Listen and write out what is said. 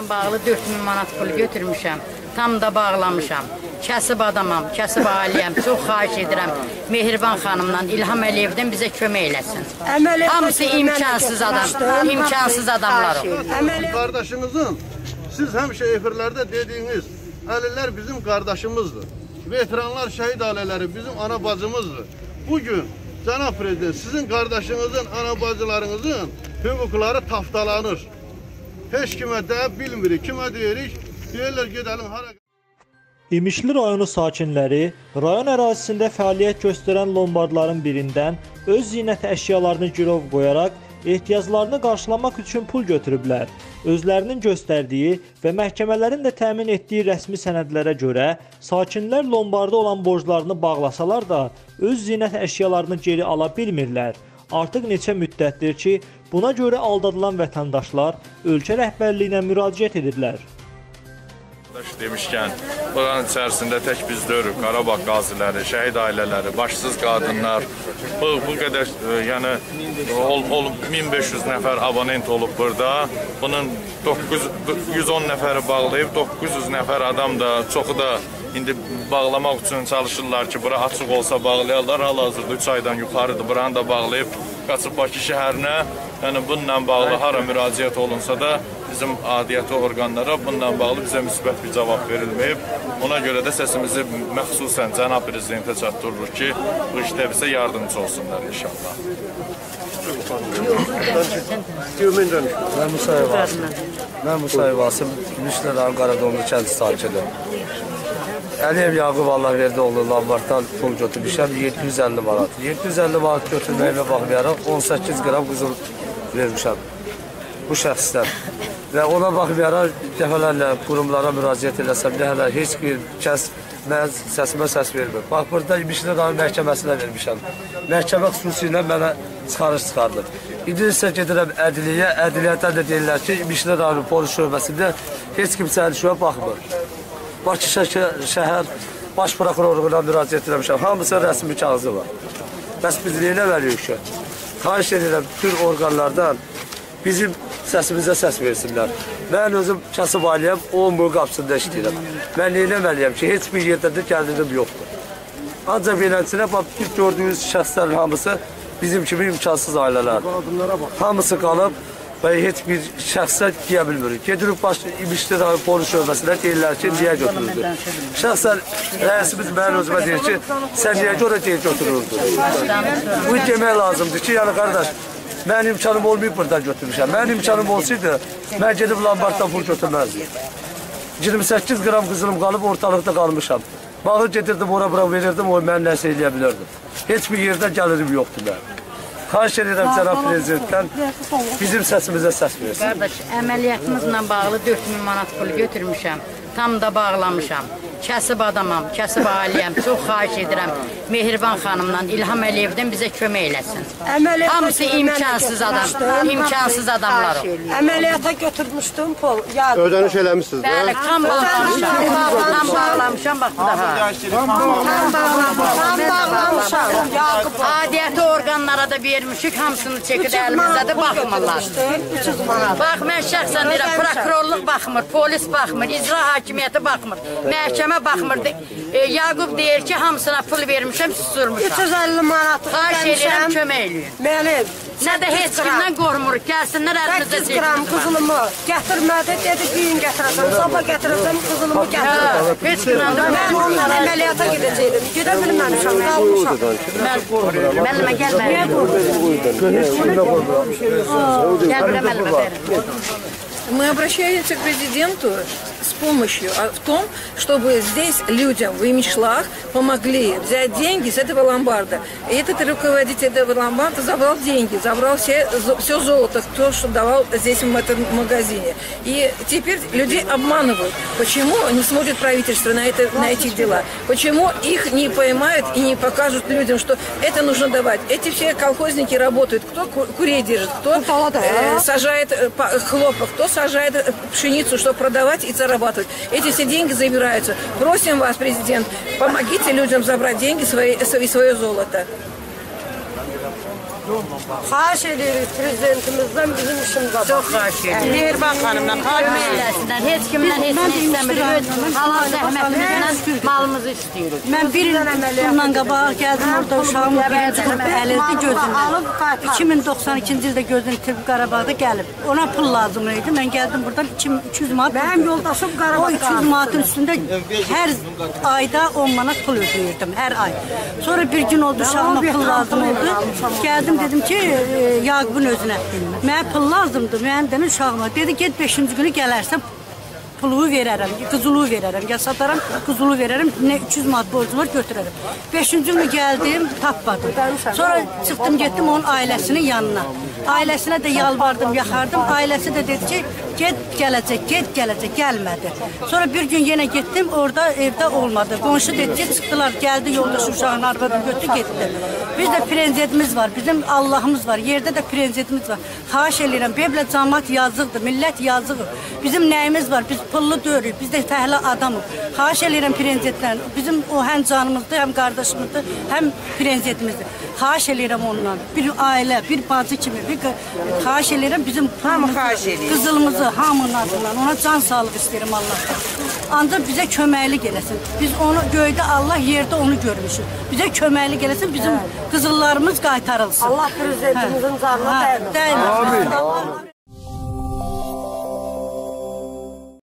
bağlı 4000 manat pul götürmüşəm. Tam da bağlamışam. Kəsib adamam, kəsib ailəyəm. Çox xahiş edirəm Mehriban xanımdan, İlham Əliyevdən bizə kömək eləsin. Hamısı imkansız adam, imkansız adamlar o. Kardeşimizin, siz həmişə efirlərdə dediyiniz, əlilər bizim qardaşımızdır. Veteranlar, şəhid ailələri bizim ana bacımızdır. Bugün Cənab Prezident, sizin qardaşınızın, ana bacılarınızın hüquqları taftalanır. Heç kimə deyib bilmirik, kimə deyirik, deyirlər gedəlim hara. İmişli rayonu sakinləri rayon ərazisində fəaliyyət göstərən lombardların birindən öz zinət əşyalarını girov qoyaraq ehtiyaclarını qarşılamaq üçün pul götürüblər. Özlərinin göstərdiyi və məhkəmələrin də təmin etdiyi rəsmi sənədlərə görə sakinlər lombarda olan borclarını bağlasalar da öz zinət əşyalarını geri ala bilmirlər. Artıq neçə müddətdir ki, buna görə aldadılan vətəndaşlar ölkə rəhbərliyinə müraciət edirlər. Demişkən, buranın içərisində tək biz deyirik, Qarabağ qaziləri, şəhid ailələri, başsız qadınlar, bu qədər, yəni 1500 nəfər abonent olub burada. Bunun 110 nəfəri bağlayıb, 900 nəfər adam da, çoxu da indi bağlamaq üçün çalışırlar ki, bura açıq olsa bağlayarlar. Hal-hazırda 3 aydan yuxarıdır, buranı da bağlayıb qaçıb Bakı şəhərinə. Yəni bununla bağlı hara müraciət olunsa da bizim adiyyəti orqanlara bununla bağlı bizə müsbət bir cavab verilməyib. Ona görə də səsimizi məxsusən Cənab Prezidentə çatdırırıq ki, bu işdə bizə yardımcı olsunlar inşallah. Mən Musayev Asım, Gümüşlər Qaradonlu kəndi sakini. Əliyev Yaqub Allahverdi Lombarddan pul götürmüşəm 750 manat. 750 manat götürməyimə baxmayaraq 18 qram qızıl vermişəm bu şəxsdən. Və ona baxmayaraq dəfələrlə qurumlara müraciət eləsəm, hələ heç bir kəs mən səsimə səs vermir. Bax, burada İmişli rayon məhkəməsinə vermişəm. Məhkəmə xüsusilə mənə çıxarış çıxardı. İndi isə gedirəm ədliyə, ədliyyətdən də deyirlər ki, İmişli rayon polis şöbəsində heç kim sərnişinə baxmır. Bakı şəhər baş prokurorluğuna müraciət eləmişəm. Hamısı rəsmi kağızı var. Bəs biz nə eləməliyik ki? Xahiş edirəm bütün orqanlardan bizim səsimizə səs versinlər. Mən özüm kasıb ailəyəm, 10 bu qapısında işləyirəm. Mən nə eləməliyəm ki, heç bir yerdə də gəldirim yoxdur. Ancaq beləncələ, gördüyünüz şəxslərin hamısı bizim kimi imkansız ailələr. Hamısı qalıb və heç bir şəxsə deyə bilmirik. Gedirib İmişli rayon polis şöbəsinə deyirlər ki, niyə götürüldü? Şəxsən rəisimiz mənim özümə deyir ki, sən niyə görə deyir götürüldü? Bu demək lazımdır ki, yəni qardaş, mən imkanım olmayıb buradan götürmüşəm. Mən imkanım olsaydı, mən gedib Lombarddan pul götürməzdim. 28 qram qızılım qalıb, ortalıqda qalmışam. Bağı gedirdim, ora-bura verirdim, o mən nəsə eləyə bilirdim. Heç bir yerdə gəlirim yoxdur mən. Xahiş edirəm Cənab Prezidentdən bizim səsimizə səs versin. Qardaş, əməliyyatımızla bağlı 4000 manat pul götürmüşəm. Tam da bağlamışam. Kəsib adamam, kəsib ailəyəm. Çox xahiş edirəm Mehriban xanımdan, İlham Əliyevdən bizə kömək eləsin. Hamısı imkansız adam, imkansız adamlar o. Əməliyyata götürmüşdüm pul. Ödəniş eləmişsiniz də? Bəli, tam bağlamışam. Tam bağlamışam, bax daha. Tam bağlamışam. Adiyyəti orqanlara da vermişik, hamısını çəkib əlimizdə də baxmırlar. Bax, mən şəxsən deyirəm, prokurorluq baxmır, polis baxmır, icra hakimiyyəti baxmır, məhkəmə baxmırdı. Yaqub deyir ki, hamısına pul vermişəm, susturmuşam. 350 manat. Xahiş edirəm, kömək eləyin. Mənim. Nə də heç kimdən qormuruq, gəlsinlər əlimizə 8 qram qızılımı gətirmədi, dedi gün gətirəsəm, sabah gətirəsəm, qızılımı gətirəm. Heç kimdən də mən onunla əməliyyata gedəcəydim. Gedə bilməmişəm, qalmışam. Mənimə gəlmədim. Gəl bura mənimə verin. Мы обращаемся к президенту с помощью в том, чтобы здесь людям в Имишлах помогли взять деньги с этого ломбарда. И этот руководитель этого ломбарда забрал деньги, забрал все золото, то, что давал здесь в этом магазине. И теперь людей обманывают. Почему не смотрит правительство на эти дела? Почему их не поймают и не покажут людям, что это нужно давать? Эти все колхозники работают. Кто курей держит, кто сажает хлопок, кто сажает пшеницу, чтобы продавать и зарабатывать. Эти все деньги забираются. Просим вас, президент, помогите людям забрать деньги и свое золото. Xahiş edirik prezidentimizden bizim işimizə. Çox xahiş edirəm. Mehriban xanımdan xahiş Kömək eləsinlər. Heç kimdən heç nə istəmirik. Öz halal zəhmətimizlə malımızı istəyirik. Mən bir il bundan qabaq gəldim orada uşağımın birinci qrupu əlildi gözündən. 2092-ci ildə gözünü itirib Qarabağda gəlib. Ona pul lazım idi. Mən gəldim buradan 2300 manat. Mənim yoldaşım Qarabağda. O 300 manatın üstündə hər ayda 10 manat pul ödəyirdim, hər ay. Sonra bir gün oldu uşağıma pul lazım oldu. Gəldim dedim ki, Yaqubun özünə. Mənə pul lazımdır, mən dedim uşağıma. Dedi, get 5-ci günü gələrsən, pulumu verərəm, qızılığı verərəm, ya sataram, qızılığı verərəm, nə 300 manat borcum var, götürərəm. 5-ci günü gəldim, tapmadım. Sonra çıxdım, getdim onun ailəsinin yanına. Ailəsinə də yalvardım, yaxardım. Ailəsi də dedi ki, get gələcək, gəlmədi. Sonra bir gün yenə getdim, orada evdə olmadı. Qonşu dedi ki, çıxdılar, gəldi yoldaşı uşağın arvadı götür, getdi. Biz də prezidentimiz var, bizim Allahımız var, yerdə də prezidentimiz var. Xahiş edirəm, belə cəmaət yazıqdır, millət yazıqdır. Bizim nəyimiz var, biz pullu döyürük, biz də fəhlə adamıq. Xahiş edirəm prezidentdən, bizim o həm canımızdır, həm qardaşımızdır, həm prezidentimizdir. Xahiş edirəm ondan, bir ailə, bir bacı kimi, xahiş edirəm bizim qızılımızı, hamının adından, ona can sağlıq istəyirəm Allah'tan. Ancaq bizə köməklik eləsin. Biz onu göydə Allah, yerdə onu görmüşük. Bizə köməklik eləsin, bizim qızıllarımız qaytarılsın. Allah prezidentimizin canına dəyməsin.